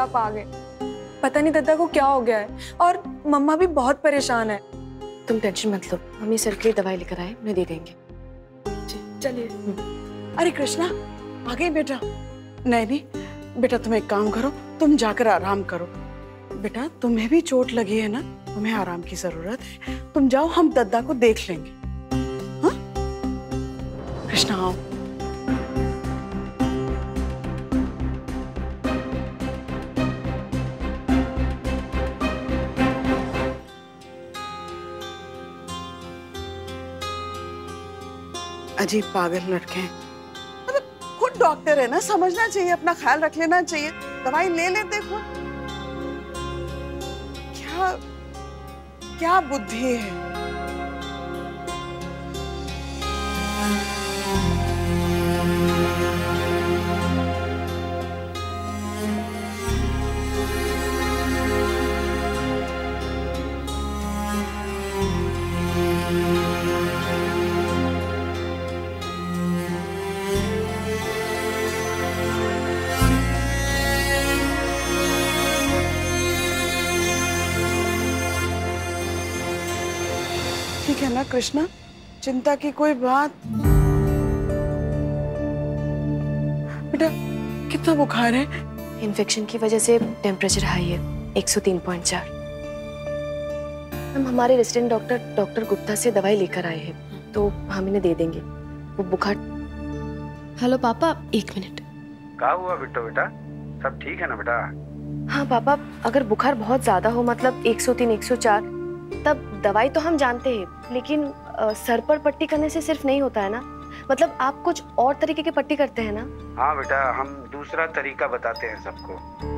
आप आ गए। पता नहीं दद्दा को क्या हो गया है और मम्मा भी बहुत परेशान है। तुम टेंशन मत लो, हम ये सर के लिए दवाई लेकर आए, उन्हें दे देंगे। चलिए। अरे कृष्णा आ गई बेटा? नहीं बेटा, तुम एक काम करो, तुम जाकर आराम करो। बेटा तुम्हें भी चोट लगी है ना, तुम्हें आराम की जरूरत है। तुम जाओ, हम दद्दा को देख लेंगे। हाँ कृष्णा आओ। अजीब पागल लड़के हैं। मतलब खुद डॉक्टर है ना, समझना चाहिए, अपना ख्याल रख लेना चाहिए। दवाई ले लेते खुद। क्या क्या बुद्धि है। ठीक है ना कृष्णा, चिंता की कोई बात? बेटा कितना बुखार है? इन्फेक्शन की वजह से टेम्परेचर हाई है, 103.4। हम हमारे रेजिडेंट डॉक्टर गुप्ता से दवाई लेकर आए हैं, तो हम इन्हें दे देंगे। वो बुखार। हेलो पापा, 1 मिनट। क्या हुआ बिट्टो बेटा, सब ठीक है ना बेटा? हाँ पापा, अगर बुखार बहुत ज्यादा हो, मतलब 103, 104, तब दवाई तो हम जानते हैं, लेकिन सर पर पट्टी करने से सिर्फ नहीं होता है ना। मतलब आप कुछ और तरीके की पट्टी करते हैं ना? हाँ बेटा, हम दूसरा तरीका बताते हैं सबको।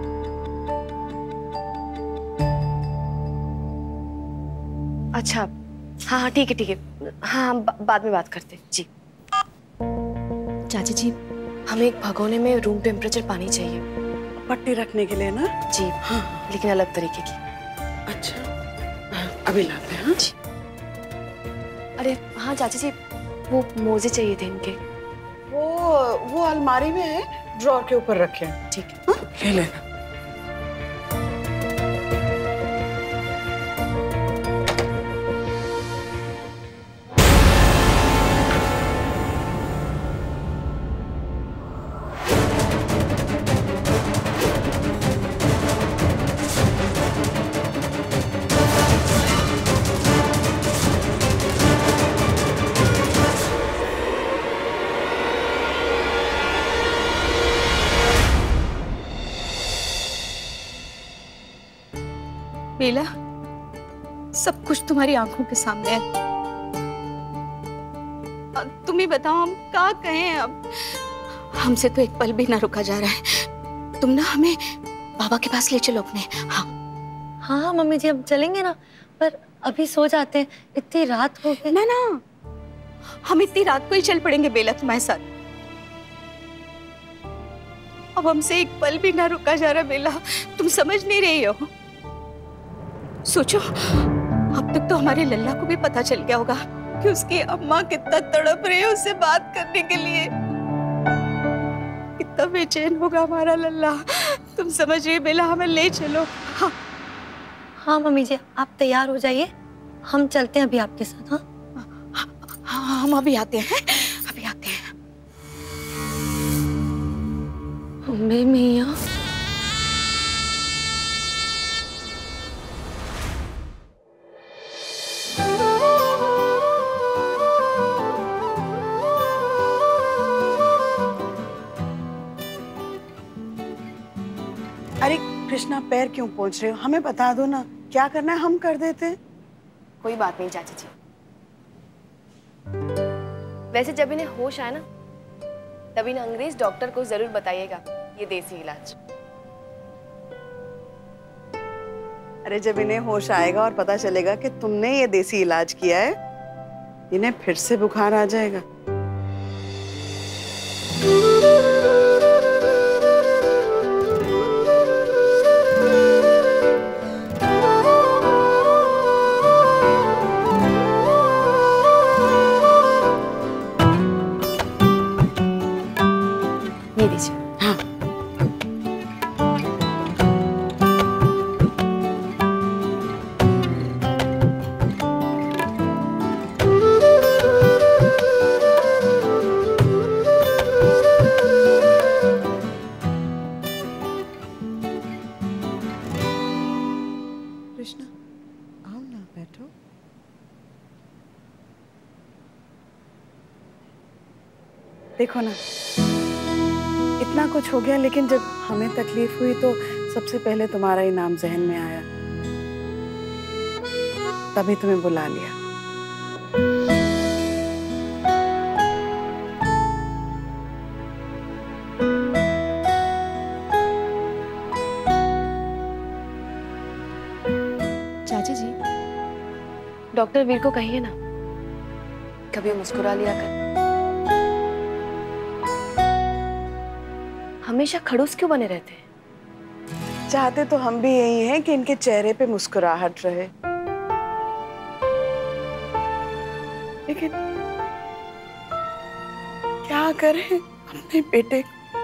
अच्छा हाँ ठीक है। हाँ हम बाद में बात करते हैं जी। चाची जी, हमें एक भगोने में रूम टेम्परेचर पानी चाहिए। पट्टी रखने के लिए ना? जी हाँ। लेकिन अलग तरीके की। अच्छा अभी लाते हैं। जी। अरे हाँ चाची जी, वो मोजे चाहिए थे इनके। वो अलमारी में है, ड्रॉर के ऊपर रखे हैं। ठीक है। हाँ? ले लेना। बेला, सब कुछ तुम्हारी आंखों के सामने है। तुम ही बताओ हम क्या कहें अब? हमसे तो एक पल भी ना रुका जा रहा है। तुम ना हमें बाबा के पास ले चलो अपने। हाँ हाँ मम्मी जी, अब चलेंगे ना, पर अभी सो जाते हैं, इतनी रात हो गई। ना, हम इतनी रात को ही चल पड़ेंगे बेला तुम्हारे साथ। अब हमसे एक पल भी ना रुका जा रहा बेला, तुम समझ नहीं रही हो। सोचो, अब तक तो हमारे लल्ला को भी पता चल गया होगा कि उसकी अम्मा कितना तड़प रही है उससे बात करने के लिए। कितना बेचैन होगा हमारा लल्ला। तुम समझ रही बेला, हमें ले चलो। हाँ हाँ मम्मी जी, आप तैयार हो जाइए, हम चलते हैं अभी आपके साथ। हाँ हम अभी आते हैं, अभी आते हैं। अम्बे मैया, अरे कृष्णा, पैर क्यों पोंछ रहे हो? हमें बता दो ना, क्या करना है हम कर देते हैं। कोई बात नहीं चाची जी। वैसे जब इन्हें होश आए ना, तब इन अंग्रेज डॉक्टर को जरूर बताइएगा ये देसी इलाज। अरे जब इन्हें होश आएगा और पता चलेगा कि तुमने ये देसी इलाज किया है, इन्हें फिर से बुखार आ जाएगा। ये लीजिए। हाँ बैठो। देखो ना, इतना कुछ हो गया, लेकिन जब हमें तकलीफ हुई तो सबसे पहले तुम्हारा ही नाम जहन में आया, तभी तुम्हें बुला लिया। चाची जी, डॉक्टर वीर को कहिए ना, कभी मुस्कुरा लिया कर। हमेशा खड़ूस क्यों बने रहते हैं? चाहते तो हम भी यही हैं कि इनके चेहरे पे मुस्कुराहट रहे, लेकिन क्या करें, अपने बेटे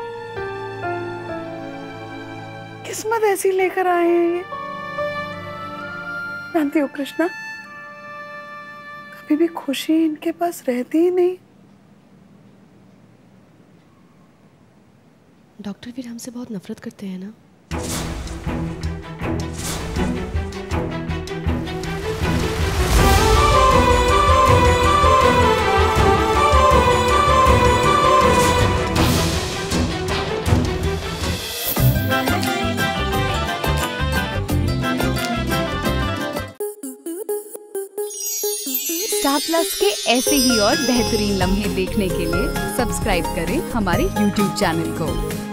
किस्मत ऐसी लेकर आए हैं ये। जानती हो कृष्णा, कभी भी खुशी इनके पास रहती ही नहीं। डॉक्टर वीर हमसे बहुत नफरत करते हैं ना? स्टार प्लस के ऐसे ही और बेहतरीन लम्हे देखने के लिए सब्सक्राइब करें हमारे YouTube चैनल को।